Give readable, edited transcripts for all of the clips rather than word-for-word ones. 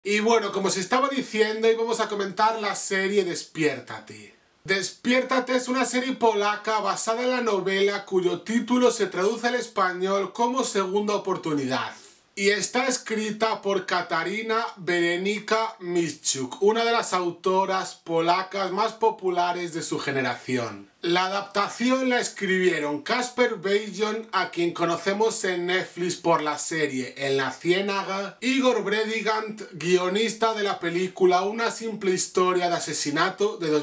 Y bueno, como os estaba diciendo, hoy vamos a comentar la serie Despiértate. Despiértate es una serie polaca basada en la novela cuyo título se traduce al español como Segunda Oportunidad. Y está escrita por Katarina Werenica Miszczuk, una de las autoras polacas más populares de su generación. La adaptación la escribieron Kacper Bejjon, a quien conocemos en Netflix por la serie En la Ciénaga, Igor Bredygant, guionista de la película Una simple historia de asesinato de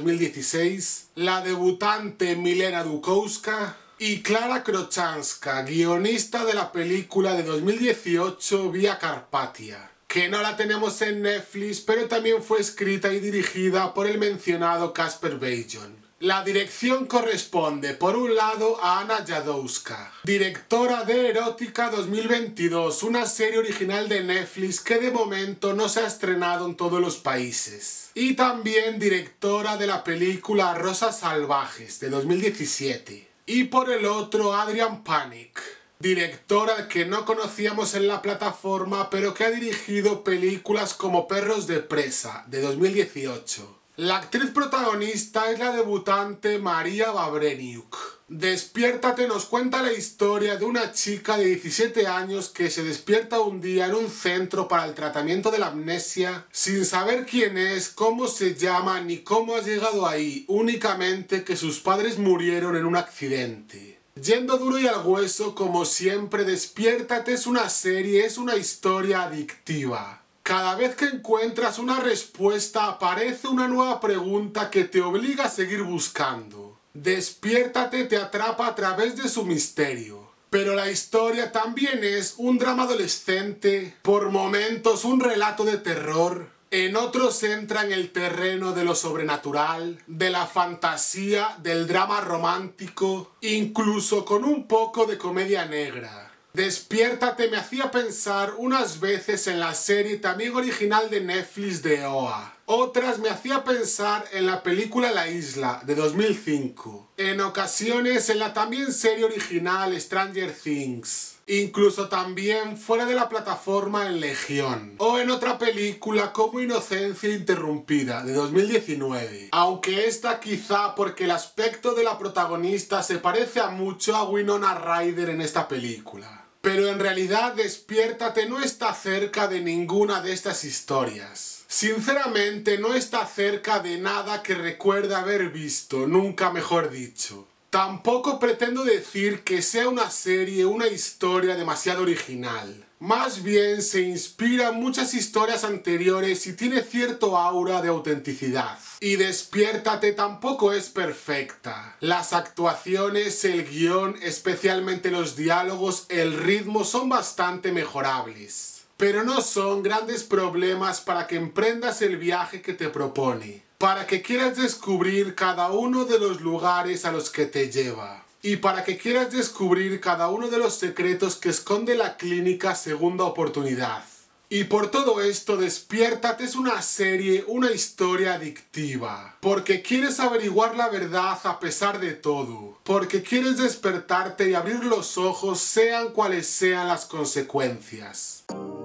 2016, la debutante Milena Dukowska, y Klara Krochanska, guionista de la película de 2018 Vía Carpatia, que no la tenemos en Netflix, pero también fue escrita y dirigida por el mencionado Kacper Bejjon. La dirección corresponde, por un lado, a Anna Jadowska, directora de Erótica 2022, una serie original de Netflix que de momento no se ha estrenado en todos los países. Y también directora de la película Rosas Salvajes, de 2017. Y por el otro, Adrian Panik, directora que no conocíamos en la plataforma, pero que ha dirigido películas como Perros de Presa, de 2018. La actriz protagonista es la debutante Maria Babreniuk. Despiértate nos cuenta la historia de una chica de 17 años que se despierta un día en un centro para el tratamiento de la amnesia sin saber quién es, cómo se llama ni cómo ha llegado ahí, únicamente que sus padres murieron en un accidente. Yendo duro y al hueso, como siempre, Despiértate es una serie, es una historia adictiva. Cada vez que encuentras una respuesta aparece una nueva pregunta que te obliga a seguir buscando. Despiértate te atrapa a través de su misterio. Pero la historia también es un drama adolescente, por momentos un relato de terror, en otros entra en el terreno de lo sobrenatural, de la fantasía, del drama romántico, incluso con un poco de comedia negra. Despiértate me hacía pensar unas veces en la serie también original de Netflix de OA. Otras me hacía pensar en la película La Isla, de 2005. En ocasiones en la también serie original Stranger Things. Incluso también fuera de la plataforma en Legión. O en otra película como Inocencia Interrumpida, de 2019. Aunque esta quizá porque el aspecto de la protagonista se parece a mucho a Winona Ryder en esta película. Pero en realidad Despiértate no está cerca de ninguna de estas historias. Sinceramente no está cerca de nada que recuerde haber visto, nunca mejor dicho. Tampoco pretendo decir que sea una serie, una historia demasiado original. Más bien se inspira en muchas historias anteriores y tiene cierto aura de autenticidad. Y Despiértate tampoco es perfecta. Las actuaciones, el guión, especialmente los diálogos, el ritmo son bastante mejorables. Pero no son grandes problemas para que emprendas el viaje que te propone. Para que quieras descubrir cada uno de los lugares a los que te lleva. Y para que quieras descubrir cada uno de los secretos que esconde la clínica Segunda Oportunidad. Y por todo esto, Despiértate es una serie, una historia adictiva. Porque quieres averiguar la verdad a pesar de todo. Porque quieres despertarte y abrir los ojos sean cuales sean las consecuencias.